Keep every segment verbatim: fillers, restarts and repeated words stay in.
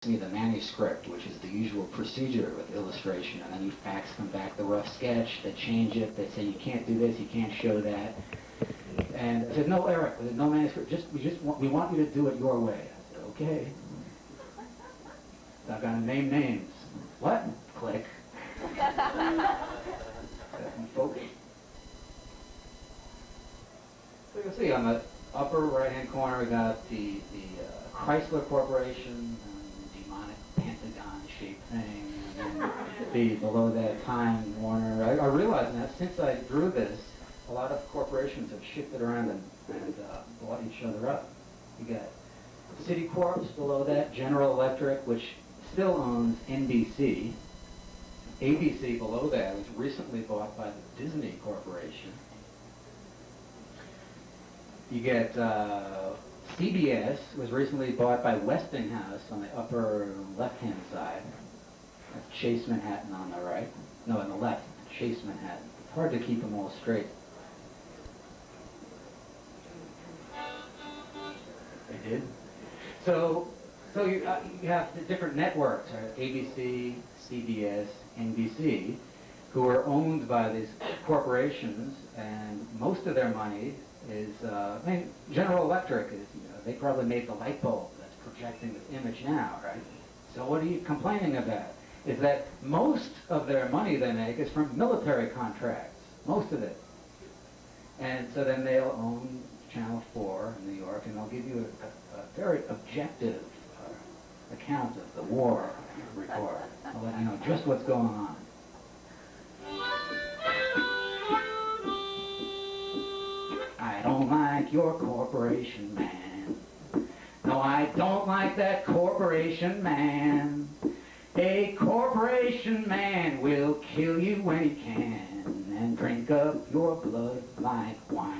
me the manuscript, which is the usual procedure with illustration, and then you fax them back the rough sketch, they change it, they say you can't do this, you can't show that. And I said, no, Eric, there's no manuscript, just, we just want, we want you to do it your way. I said, okay. So I've got to name names. What? Click. Focus. So you'll see on the upper right-hand corner we got the, the uh, Chrysler Corporation, um, demonic pentagon-shaped thing, and then the, below that Time Warner. I, I realized that since I drew this, a lot of corporations have shifted around and, and uh, bought each other up. You got Citicorp below that, General Electric, which still owns N B C. A B C below that was recently bought by the Disney Corporation. You get uh, C B S was recently bought by Westinghouse on the upper left-hand side. That's Chase Manhattan on the right. No, on the left, Chase Manhattan. It's hard to keep them all straight. They did. So, so you, uh, you have the different networks, right? A B C, C B S, N B C, who are owned by these corporations, and most of their money is, uh, I mean, General Electric is, you know, they probably made the light bulb that's projecting this image now, right? So what are you complaining about? Is that most of their money they make is from military contracts, most of it. And so then they'll own Channel four in New York, and they'll give you a, a, a very objective uh, account of the war report. I'll let you know just what's going on. I don't like your corporation, man. No, I don't like that corporation, man. A corporation man will kill you when he can and drink up your blood like wine.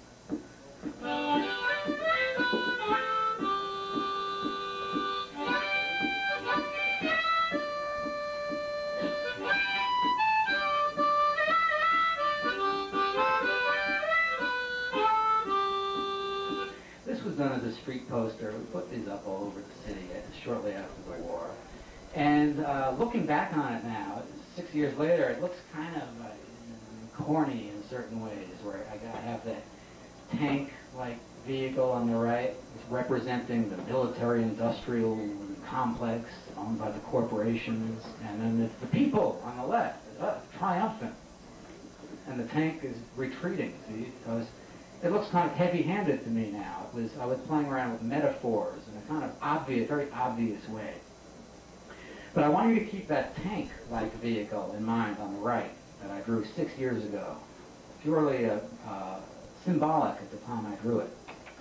This was done as a street poster. We put these up all over the city shortly after the war. And uh, looking back on it now, six years later, it looks kind of uh, corny in certain ways, where I got to have that tank-like vehicle on the right, it's representing the military-industrial complex owned by the corporations, and then it's the people on the left, uh, triumphant, and the tank is retreating. See, because it looks kind of heavy-handed to me now. It was I was playing around with metaphors in a kind of obvious, very obvious way. But I want you to keep that tank-like vehicle in mind on the right that I drew six years ago. Purely uh, uh, symbolic at the time I drew it.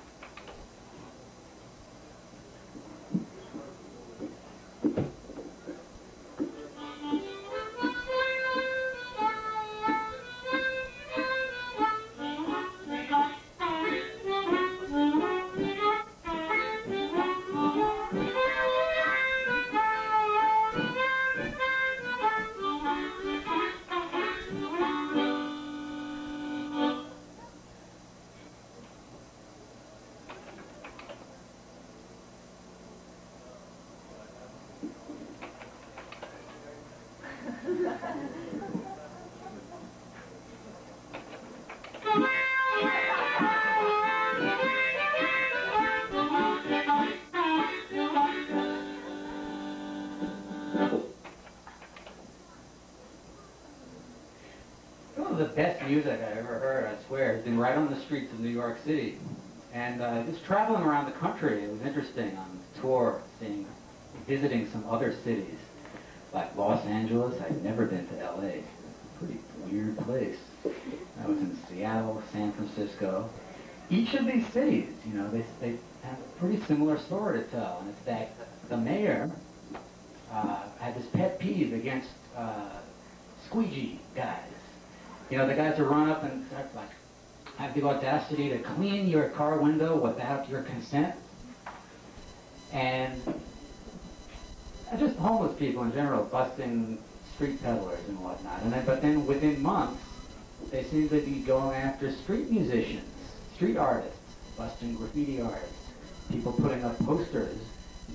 The best music I ever heard, I swear, has been right on the streets of New York City. And uh, just traveling around the country, it was interesting on the tour, seeing, visiting some other cities, like Los Angeles. I'd never been to L A. It's a pretty weird place. I was in Seattle, San Francisco. Each of these cities, you know, they, they have a pretty similar story to tell, and it's that the mayor uh, had this pet peeve against uh, squeegee guys. You know, the guys who run up and start, like, have the audacity to clean your car window without your consent. And just homeless people in general, busting street peddlers and whatnot. And then, but then within months, they seem to be going after street musicians, street artists, busting graffiti artists, people putting up posters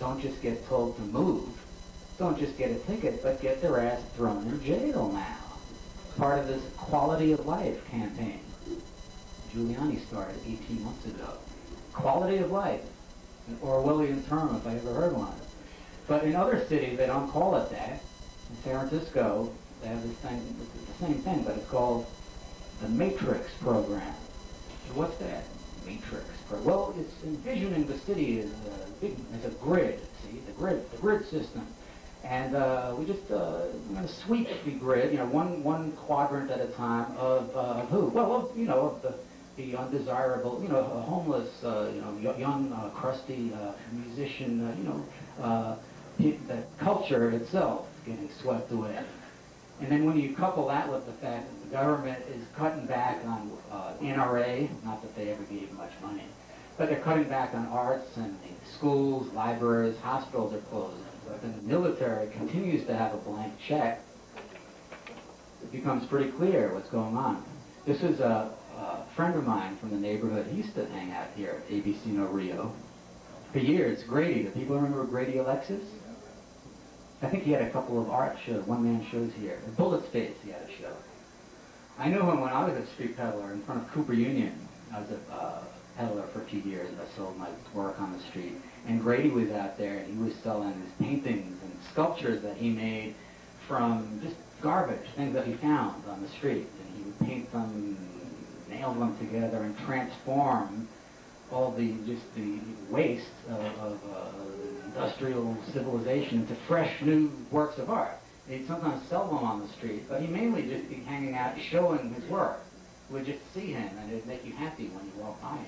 don't just get told to move, don't just get a ticket, but get their ass thrown in jail now. Part of this quality of life campaign Giuliani started eighteen months ago. Quality of life, an Orwellian term if I ever heard one. But in other cities, they don't call it that. In San Francisco, they have this thing, it's the same thing, but it's called the Matrix program. So what's that? Matrix program. Well, it's envisioning the city as a big, as a grid. See, the grid, the grid system. And uh, we just uh, we're going to sweep the grid, you know, one one quadrant at a time of, uh, of who? Well, of, you know, of the the undesirable, you know, a homeless, uh, you know, young, uh, crusty uh, musician, uh, you know, uh, the culture itself getting swept away. And then when you couple that with the fact that the government is cutting back on uh, N R A, not that they ever gave much money, but they're cutting back on arts and schools, libraries, hospitals are closing. But then the military continues to have a blank check. It becomes pretty clear what's going on. This is a, a friend of mine from the neighborhood. He used to hang out here at A B C No Rio for years. Grady. Do people remember Grady Alexis? I think he had a couple of art shows, one-man shows here. At Bullet Space, he had a show. I knew him when I was a street peddler in front of Cooper Union. I was a uh, peddler for a few years. I sold my work on the street. And Grady was out there, and he was selling his paintings and sculptures that he made from just garbage, things that he found on the street. And he would paint them, nail them together, and transform all the, just the waste of, of uh, industrial civilization into fresh new works of art. He'd sometimes sell them on the street, but he mainly just be hanging out showing his work. You would just see him, and it'd make you happy when you walk by him.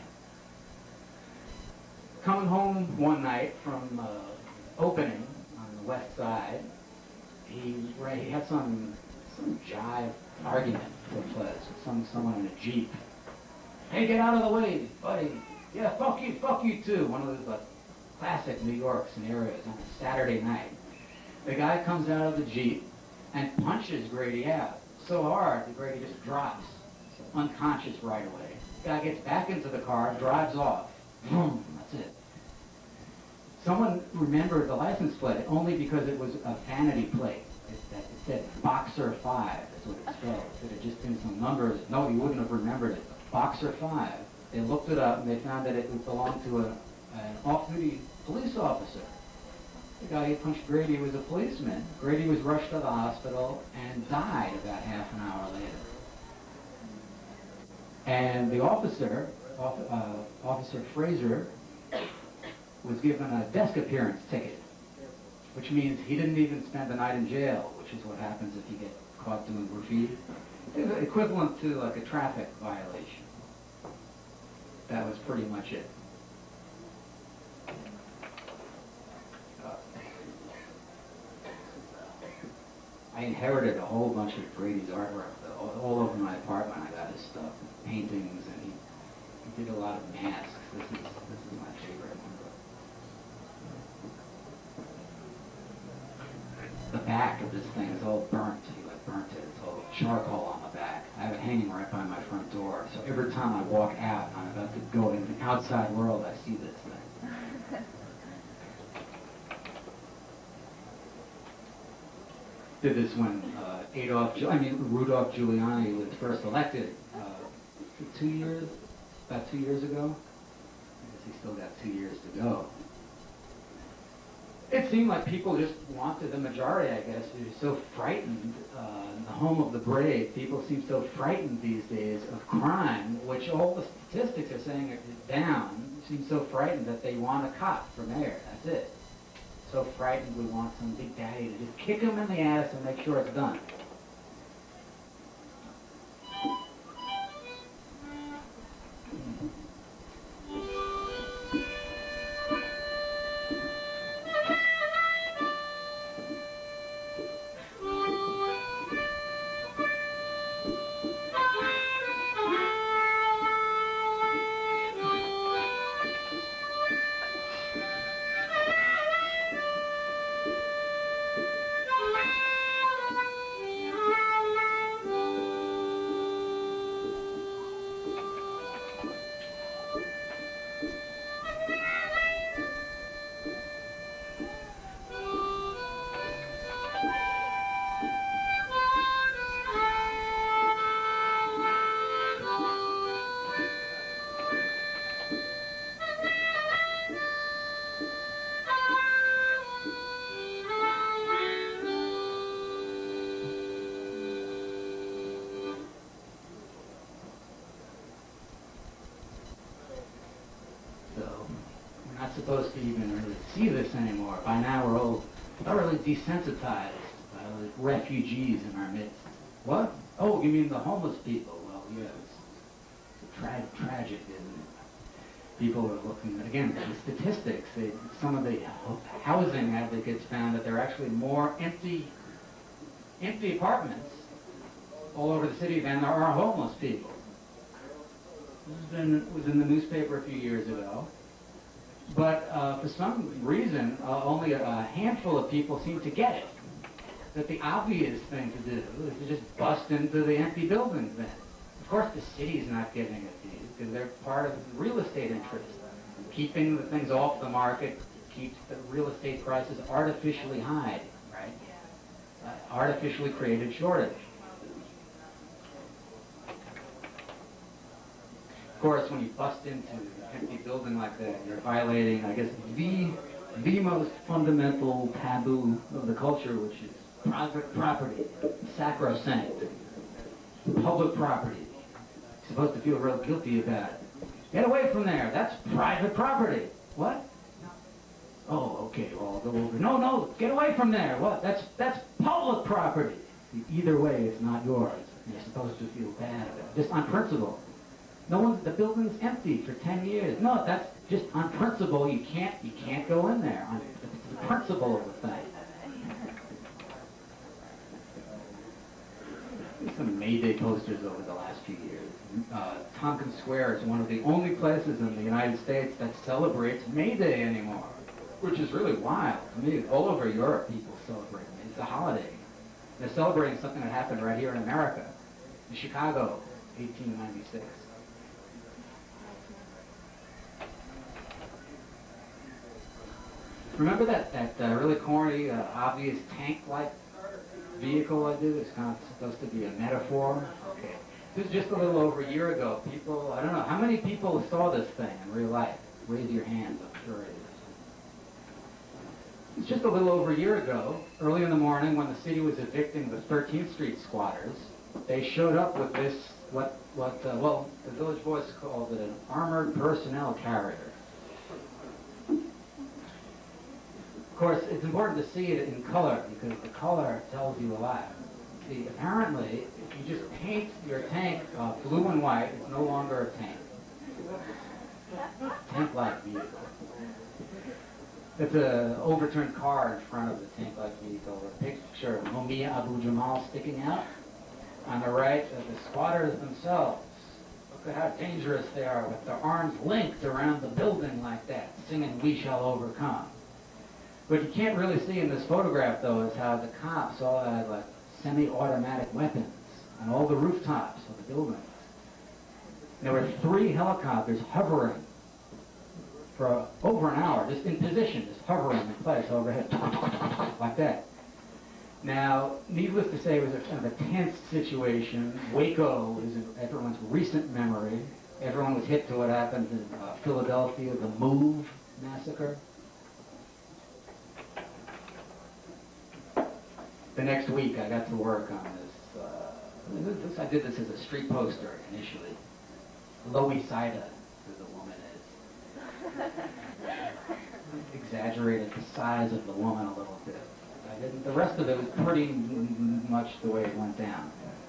Coming home one night from uh, opening on the west side, he, he had some some jive argument took place with some someone in a Jeep. Hey, get out of the way, buddy. Yeah, fuck you, fuck you too. One of those like classic New York scenarios on a Saturday night. The guy comes out of the Jeep and punches Grady out so hard that Grady just drops, unconscious right away. The guy gets back into the car, drives off. Boom, that's it. Someone remembered the license plate only because it was a vanity plate. It, it said Boxer five, that's what it spelled. If it had just been some numbers, no, he wouldn't have remembered it. Boxer five. They looked it up and they found that it belonged to a, an off-duty police officer. The guy who punched Grady was a policeman. Grady was rushed to the hospital and died about half an hour later. And the officer, off, uh, Officer Fraser, was given a desk appearance ticket, which means he didn't even spend the night in jail, which is what happens if you get caught doing graffiti. It was equivalent to like a traffic violation. That was pretty much it. Uh, I inherited a whole bunch of Grady's artwork all, all over my apartment. I got his stuff, paintings, and he, he did a lot of masks. This is, this is my favorite one. The back of this thing is all burnt. He like burnt it. It's all charcoal on the back. I have it hanging right by my front door. So every time I walk out, I'm about to go into the outside world, I see this thing. Did this when uh, Adolf, I mean Rudolph Giuliani was first elected uh, two years, about two years ago. I guess he still got two years to go. It seemed like people just wanted the majority, I guess. They were so frightened. Uh, in the home of the brave, people seem so frightened these days of crime, which all the statistics are saying is down. Seem so frightened that they want a cop for mayor. That's it. So frightened we want some big daddy to just kick him in the ass and make sure it's done. to even really see this anymore. By now we're all thoroughly desensitized by the refugees in our midst. What? Oh, you mean the homeless people? Well, yes. It's tra tragic, isn't it? People are looking, again, at the statistics. They, some of the housing advocates found that there are actually more empty, empty apartments all over the city than there are homeless people. This has been, was in the newspaper a few years ago. But uh, for some reason, uh, only a, a handful of people seem to get it. That the obvious thing to do is to just bust into the empty buildings then. Of course the city's not giving it to you because they're part of the real estate interest. Keeping the things off the market keeps the real estate prices artificially high, right? Uh, artificially created shortage. Of course, when you bust into an empty building like that, you're violating, I guess, the, the most fundamental taboo of the culture, which is private property, sacrosanct, public property. You're supposed to feel real guilty about it. Get away from there. That's private property. What? Oh, okay, well, I'll go over. No, no, get away from there. What? That's, that's public property. Either way, it's not yours. You're supposed to feel bad about it, just on principle. No one, the building's empty for ten years. No, that's just on principle. You can't, you can't go in there. On, it's the principle of the thing. There's some May Day posters over the last few years. Uh, Tompkins Square is one of the only places in the United States that celebrates May Day anymore, which is really wild to me. All over Europe, people celebrate it. It's a holiday. They're celebrating something that happened right here in America, in Chicago, eighteen ninety-six. Remember that, that uh, really corny, uh, obvious tank-like vehicle I did? It's kind of supposed to be a metaphor. Okay. This is just a little over a year ago. People, I don't know, how many people saw this thing in real life? Raise your hands, I'm sure it is. It's just a little over a year ago, early in the morning when the city was evicting the thirteenth Street squatters, they showed up with this, what, what uh, well, the Village Voice called it an armored personnel carrier. Of course, it's important to see it in color because the color tells you a lot. See, apparently, if you just paint your tank uh, blue and white, it's no longer a tank. Tank-like vehicle. It's an overturned car in front of the tank-like vehicle. A picture of Mumia Abu Jamal sticking out. On the right, uh, the squatters themselves. Look at how dangerous they are with their arms linked around the building like that, singing "We Shall Overcome." What you can't really see in this photograph, though, is how the cops all had, like, semi-automatic weapons on all the rooftops of the buildings. There were three helicopters hovering for over an hour, just in position, just hovering in place overhead, like that. Now, needless to say, it was a kind of a tense situation. Waco is in everyone's recent memory. Everyone was hit to what happened in uh, Philadelphia, the Move massacre. The next week, I got to work on this. Uh, this I did this as a street poster initially. Lois Ida, who the woman is. Exaggerated the size of the woman a little bit. I didn't, the rest of it was pretty m much the way it went down.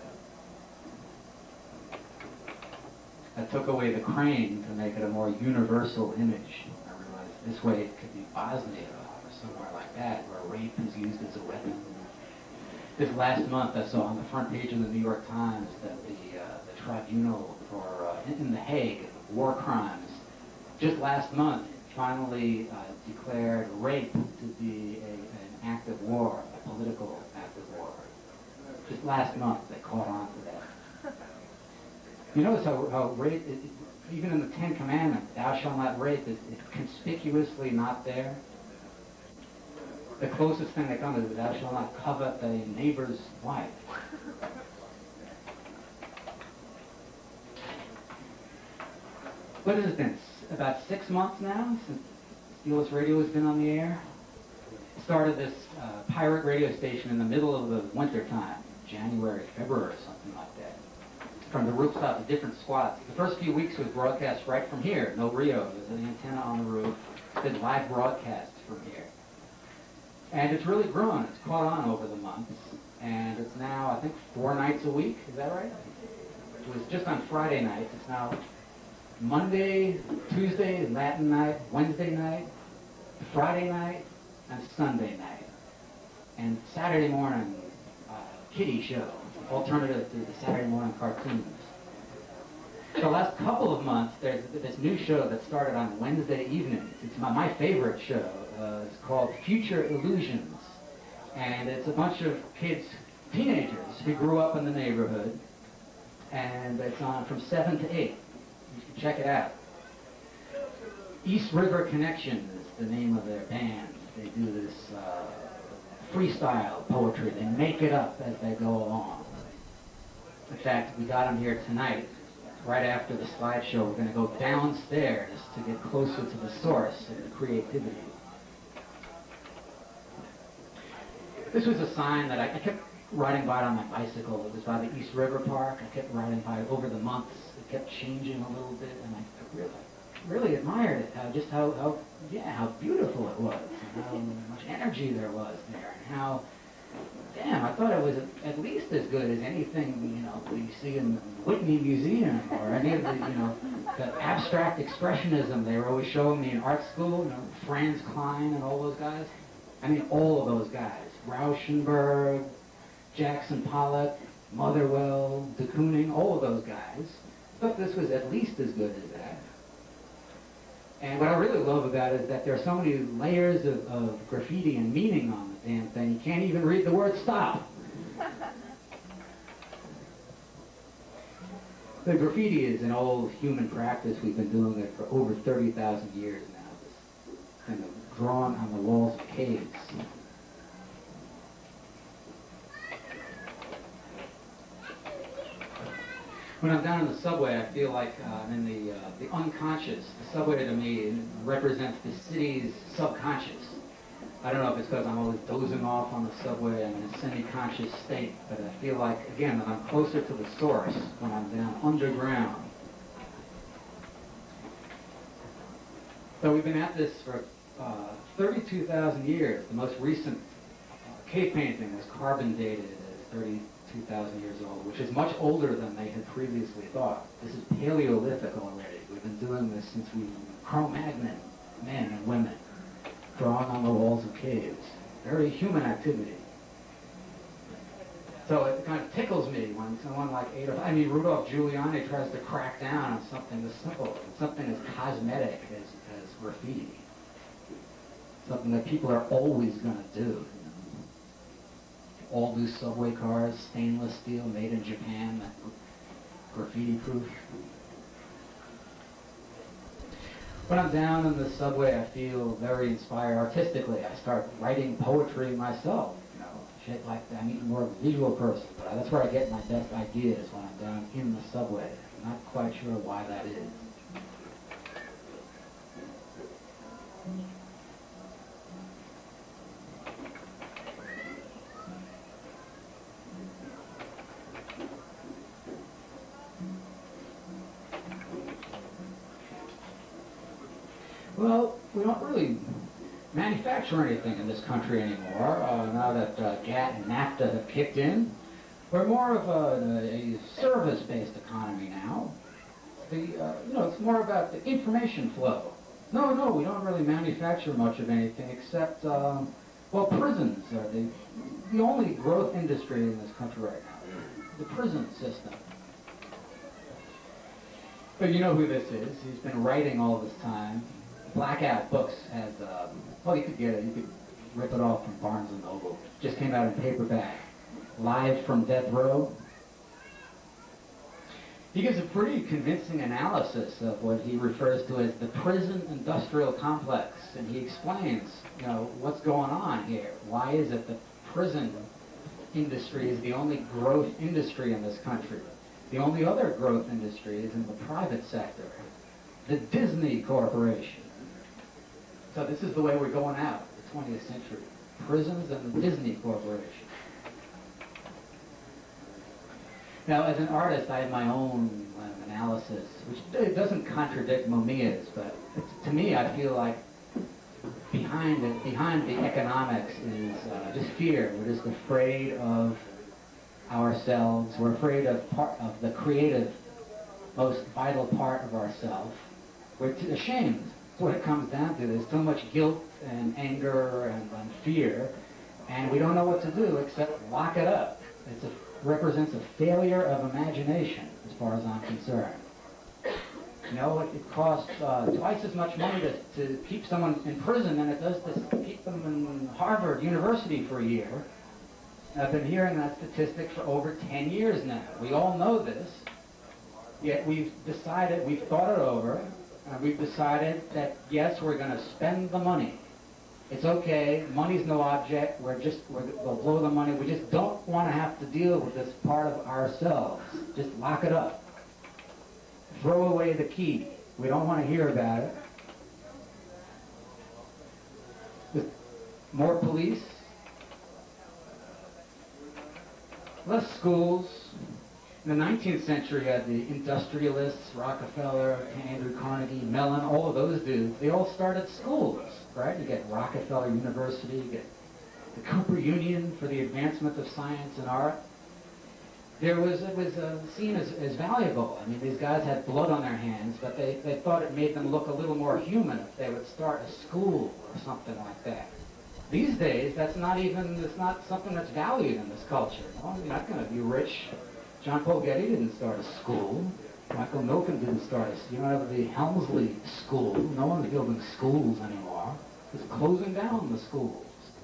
I took away the crane to make it a more universal image. I realized this way it could be Bosnia or somewhere like that, where rape is used as a weapon. This last month, I saw on the front page of the New York Times that the, uh, the tribunal for uh, in The Hague, war crimes, just last month finally uh, declared rape to be a, an act of war, a political act of war. Just last month, they caught on to that. You notice how, how rape, it, it, even in the Ten Commandments, "Thou shalt not rape" is, is conspicuously not there. The closest thing they come is, "Thou shalt not covet thy neighbor's wife." What has it been? About six months now since Steelers Radio has been on the air. Started this uh, pirate radio station in the middle of the winter time, January, February, or something like that. From the rooftops of different squats. The first few weeks was broadcast right from here, no Rio. There's an antenna on the roof. been live broadcasts from here. And it's really grown. It's caught on over the months. And it's now, I think, four nights a week. Is that right? It was just on Friday nights. It's now Monday, Tuesday, Latin night, Wednesday night, Friday night, and Sunday night. And Saturday morning, uh, kiddie show, alternative to the Saturday morning cartoons. The last couple of months, there's this new show that started on Wednesday evenings. It's my, my favorite show. Uh, it's called Future Illusions. And it's a bunch of kids, teenagers, who grew up in the neighborhood. And it's on from seven to eight. You should check it out. East River Connection is the name of their band. They do this uh, freestyle poetry. They make it up as they go along. In fact, we got them here tonight. Right after the slideshow, we're going to go downstairs to get closer to the source of the creativity. This was a sign that I, I kept riding by it on my bicycle. It was by the East River Park. I kept riding by it over the months. It kept changing a little bit, and I really, really admired it. How just how, how yeah how beautiful it was, and how much energy there was there, and how damn I thought it was at least as good as anything you know we see in the Whitney Museum or any of the you know the abstract expressionism they were always showing me in art school. You know, Franz Klein and all those guys. I mean, all of those guys. Rauschenberg, Jackson Pollock, Motherwell, de Kooning, all of those guys. I thought this was at least as good as that. And what I really love about it is that there are so many layers of, of graffiti and meaning on the damn thing, you can't even read the word stop. The graffiti is an old human practice. We've been doing it for over thirty thousand years now. This kind of drawn on the walls of caves. When I'm down in the subway, I feel like uh, I'm in the, uh, the unconscious. The subway to me represents the city's subconscious. I don't know if it's because I'm always dozing off on the subway. I'm in a semi-conscious state, but I feel like, again, that I'm closer to the source when I'm down underground. So we've been at this for uh, thirty-two thousand years. The most recent uh, cave painting was carbon dated as thirty-two thousand years old, which is much older than they had previously thought. This is Paleolithic already. We've been doing this since we were Cro-Magnon men and women, drawing on the walls of caves. Very human activity. So it kind of tickles me when someone like Adolf, I mean, Rudolph Giuliani tries to crack down on something as simple, something as cosmetic as, as graffiti. Something that people are always going to do. All new subway cars, stainless steel, made in Japan, graffiti-proof. When I'm down in the subway, I feel very inspired artistically. I start writing poetry myself, you know, shit like that. I'm more of a visual person, but that's where I get my best ideas, when I'm down in the subway. I'm not quite sure why that is. Well, we don't really manufacture anything in this country anymore, uh, now that uh, G A T and NAFTA have kicked in. We're more of a, a service-based economy now. The, uh, you know, it's more about the information flow. No, no, we don't really manufacture much of anything except, um, well, prisons are the, the only growth industry in this country right now. The prison system. But you know who this is. He's been writing all this time. Blackout Books has, um, well, you could get it. You could rip it off from Barnes and Noble. Just came out in paperback. Live from Death Row. He gives a pretty convincing analysis of what he refers to as the prison industrial complex. And he explains, you know, what's going on here. Why is it that prison industry is the only growth industry in this country? The only other growth industry is in the private sector. The Disney Corporation. So this is the way we're going out, the twentieth century. Prisons and the Disney Corporation. Now, as an artist, I have my own um, analysis, which it doesn't contradict Mamiya's, but to me, I feel like behind it, behind the economics is uh, just fear. We're just afraid of ourselves. We're afraid of part of the creative, most vital part of ourselves. We're t- ashamed. That's what it comes down to. There's too much guilt and anger and, and fear, and we don't know what to do except lock it up. It represents a failure of imagination, as far as I'm concerned. You know, it, it costs uh, twice as much money to, to keep someone in prison than it does to keep them in Harvard University for a year. I've been hearing that statistic for over ten years now. We all know this, yet we've decided, we've thought it over, and we've decided that, yes, we're going to spend the money. It's okay, money's no object, we're just, we're, we'll blow the money, we just don't want to have to deal with this part of ourselves. Just lock it up. Throw away the key. We don't want to hear about it. With more police, less schools. In the nineteenth century, you had the industrialists, Rockefeller, Andrew Carnegie, Mellon, all of those dudes. They all started schools, right? You get Rockefeller University, you get the Cooper Union for the advancement of science and art. There was, it was uh, seen as, as valuable. I mean, these guys had blood on their hands, but they, they thought it made them look a little more human if they would start a school or something like that. These days, that's not even, it's not something that's valued in this culture. No, you're not going to be rich. John Paul Getty didn't start a school. Michael Milken didn't start a school. You don't have the Helmsley School. No one's building schools anymore. It's closing down the schools.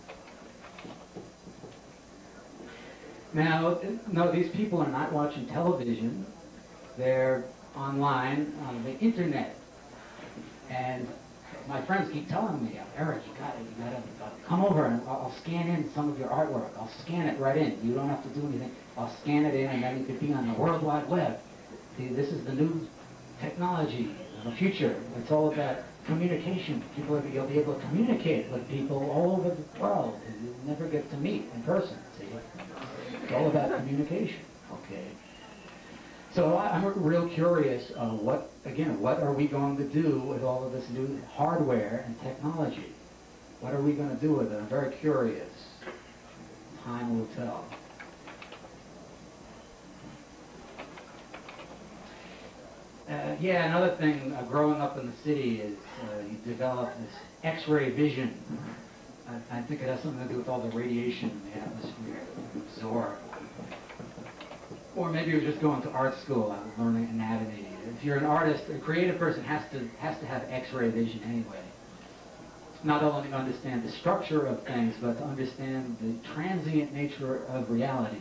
Now, no, these people are not watching television. They're online on the internet. And my friends keep telling me, Eric, you got to, you got to come over and I'll scan in some of your artwork. I'll scan it right in. You don't have to do anything. I'll scan it in, and then you could be on the World Wide Web. See, this is the new technology of the future. It's all about communication. People are, you'll be able to communicate with people all over the world who you never get to meet in person. See, it's all about communication. Okay. So I, I'm real curious. Uh, what again? What are we going to do with all of this new hardware and technology? What are we going to do with it? I'm very curious. Time will tell. Uh, yeah, another thing, uh, growing up in the city is uh, you develop this X-ray vision. I, I think it has something to do with all the radiation in the atmosphere you absorb. Or maybe you're just going to art school and learning anatomy. If you're an artist, a creative person has to has to have X-ray vision anyway. Not only to understand the structure of things, but to understand the transient nature of reality.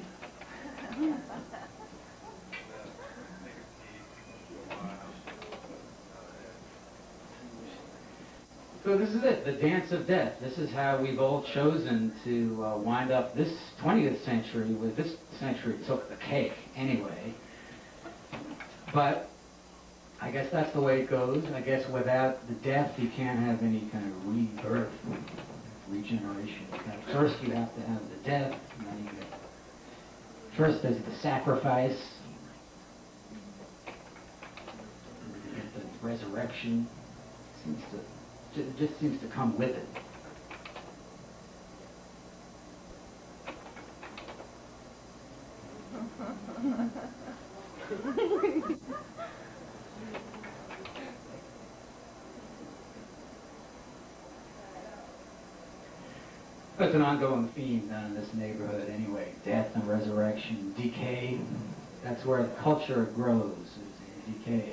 So this is it, the dance of death. This is how we've all chosen to uh, wind up this twentieth century, with this century took the cake anyway. But I guess that's the way it goes. I guess without the death, you can't have any kind of rebirth, regeneration. First you have to have the death, and then you get, first there's the sacrifice, and then you get the resurrection. It seems to It just seems to come with it. It's an ongoing theme down in this neighborhood anyway. Death and resurrection, decay. That's where the culture grows, is in decay.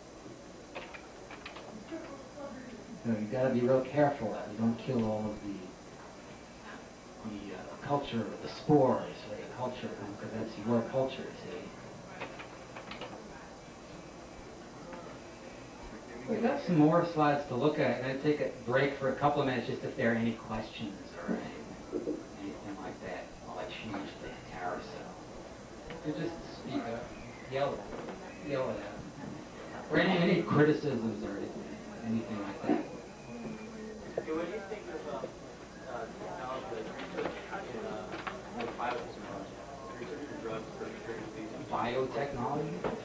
So you've got to be real careful that you don't kill all of the the uh, culture, the spores of the culture, because that's your culture, see. We've got some more slides to look at. I'm going to take a break for a couple of minutes just if there are any questions or anything, anything like that. I'll let you change the carousel. You just speak up, yell it, yell it out. Or any, any criticisms or anything, anything like that. Yeah, what do you think of uh, uh, technology, research in uh, biotechnology, research for drugs for certain diseases? Biotechnology?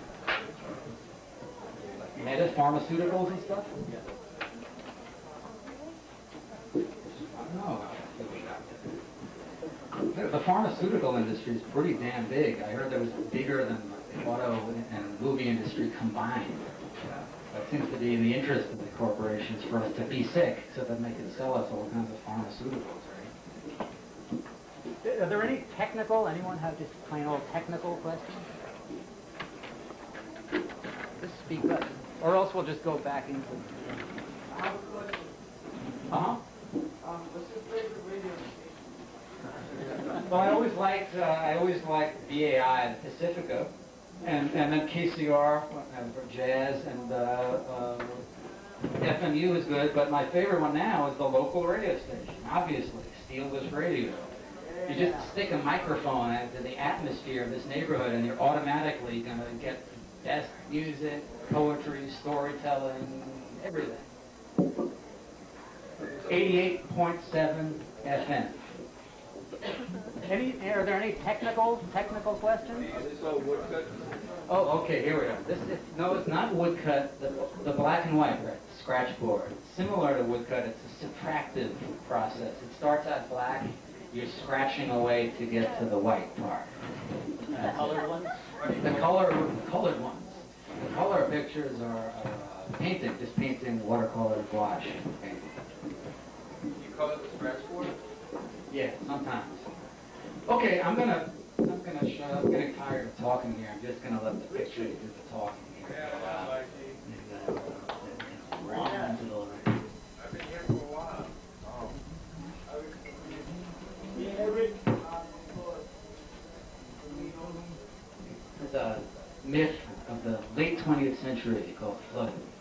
Meta pharmaceuticals and stuff? Yeah. The the pharmaceutical industry is pretty damn big. I heard that was bigger than the auto and movie industry combined. That seems to be in the interest of the corporations for us to be sick so that they can sell us all kinds of pharmaceuticals, right? Are there any technical, anyone have just plain old technical questions? Just speak up, or else we'll just go back into... I have a question. Uh-huh. Um, what's your favorite radio station? Well, I always liked, uh, I always liked B A I, Pacifica, and, and then K C R, uh, for jazz, and uh, uh, F M U is good, but my favorite one now is the local radio station, obviously, Steelers Radio. You just stick a microphone into the atmosphere of this neighborhood, and you're automatically going to get the best music, poetry, storytelling, everything. eighty-eight point seven F M. Any, are there any technical, technical questions? Oh, okay, here we go. This is, no, it's not woodcut, the, the black and white, right, the scratch board. Similar to woodcut, it's a subtractive process. It starts out black, you're scratching away to get to the white part. The colored ones? The color, the colored ones. The color pictures are uh, painting, just painting watercolor gouache painting. You call it the scratch board? Yeah, sometimes. Okay, I'm gonna, I'm gonna shut up. I'm getting tired of talking here. I'm just gonna let the picture do the talking here. Yeah, well, I see. Wrong into the line. I've been here for a while. Yeah, Rick. There's a myth of the late twentieth century called flooding.